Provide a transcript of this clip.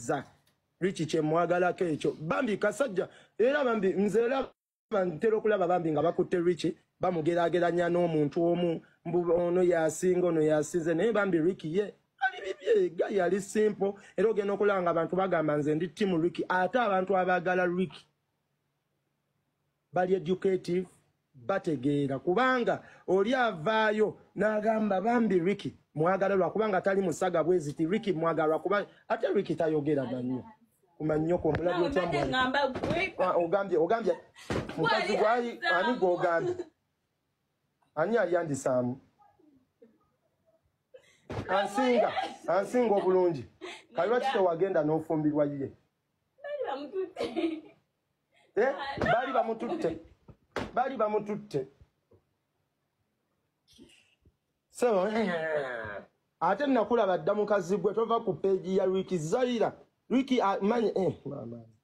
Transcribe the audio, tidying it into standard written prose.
ategeeza Ricky kye mwagalako ekyo Bambi kasajja era Bambi nze era ntera okulaba Bambi nga bakutte Ricky bamugeraageranya n'omuntu omu ono yasinga ono yasize naye Bambi Ricky ye ali bibye gayi ali simple era ogenda okulanga abantu bagamba nze ndi team Ricky ate abantu abaagala Ricky bali educative bategeera kubanga oli avaayo n'agamba Bambi Ricky mwagalwa kubanga tali musaga bweziti Ricky mwagalwa kubanga ate Ricky tayogera nnyo kumanyoko omulabi otambula ogambye mukazi gwali ani gwogambye ani aliyandisaamu ansinga obulungi kaliwa kito wagenda n'ofumbirwa ye bali bamututte so ate nakulaba dda mukazi gwe tova ku peegi ya Ricky Zaira Ricky manyi mama